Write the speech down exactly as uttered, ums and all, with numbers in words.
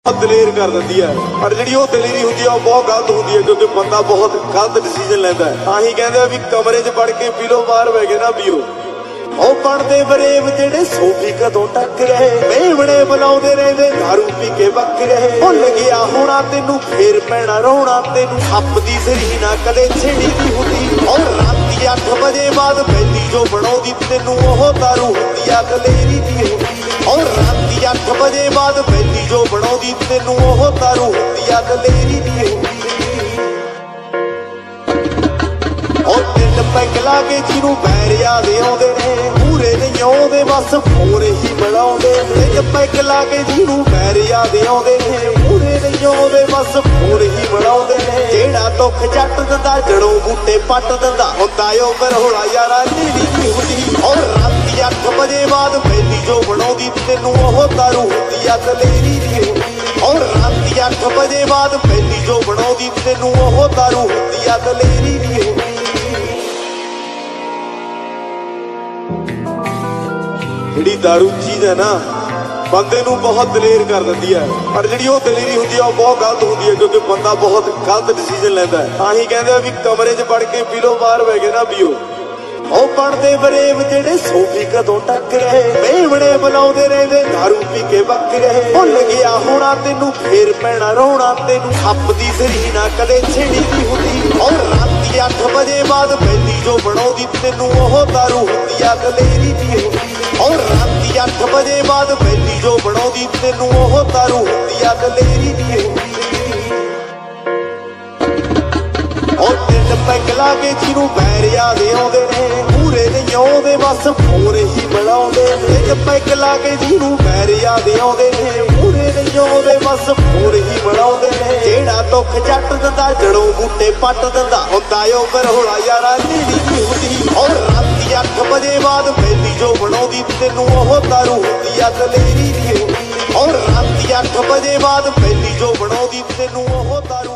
दलेर कर देती है पर जी दलेरी होंगी बहुत गलत होंगी है क्योंकि बंदा बहुत गलत डिसीजन लेंदा है। तां ही कहंदे भी कमरे च वड़ के पी लो बाहर बह गए ना पीओ ओ बनते बरेब जेड़े सोफी कदों टक रहे मेवणे बुलाउंदे रहिंदे दारू पी के बक रहे भुल गया होना तेनू फिर पैना रोना तेनू सप दी सरी ना कदे छेड़ी दी हुंदी और राती अठ बजे बाद पहली जो बनाउंदी तेनू ओह दारू हुंदी आ दलेरी दी हुंदी और राती अठ बजे बाद पहली जो बनाउंदी तेनू ओह दारू हुंदी आ दलेरी दी हुंदी और तिन पैग ला के जिनू बैर याद आउंदे ने पूरे नहीं आउंदे बस फोर ही बनाउंदे तिन पैग ला के जिनू बैर याद आउंदे ने पूरे नहीं आउंदे बस फोर ही बनाउंदे ने जेड़ा दुख जट दिंदा जड़ों बूटे पट दिंदा हुंदा ओ बरहोला यारा नीली दी हुंदी और राती अठ बजे बाद पहली जो बनाउंदी तेनू ओह दारू हुंदी आ दलेरी दी हुंदी और राती अठ बजे बाद पहली जो बनाउंदी तेनू ओह दारू हुंदी आ दलेरी दी हुंदी। जिहड़ी दारू चीज है ना बंदे नूं बहुत दलेर कर देती है पर जी दलेरी होंगी है बहुत गलत होंगी है क्योंकि बंदा बहुत गलत डिसीजन लेंदा है। तां ही कहंदे भी कमरे च वड़ के पी लो बाहर बह गए ना पीओ ओ बनते बरेब जेड़े सोफी कदों टक रहे मेवणे बुलाउंदे रहिंदे दारू पी के बक रहे भुल गया होना तेनू फिर पैना रोना तेनू सप दी सरी ना कदे छेड़ी दी हुंदी और राती अठ बजे बाद पहली जो बनाउंदी तेनू ओह दारू हुंदी आ दलेरी दी हुंदी और राती अठ बजे बाद पहली जो बनाउंदी तेनू ओह दारू हुंदी आ दलेरी दी हुंदी और तिन पैग ला के जिनू बैर याद आउंदे ने पूरे नहीं आउंदे बस फोर ही बनाउंदे तिन पैग ला के जिनू बैर याद आउंदे ने पूरे नहीं आउंदे बस फोर ही बनाउंदे ने जेड़ा दुख जट दिंदा जड़ों बूटे पट दिंदा हुंदा ओ बरहोला यारा नीली दी हुंदी और राती अठ बजे बाद पहली जो बनाउंदी तेनू ओह दारू हुंदी आ दलेरी दी हुंदी और राती अठ बजे बाद पहली जो बनाउंदी तेनू ओह दारू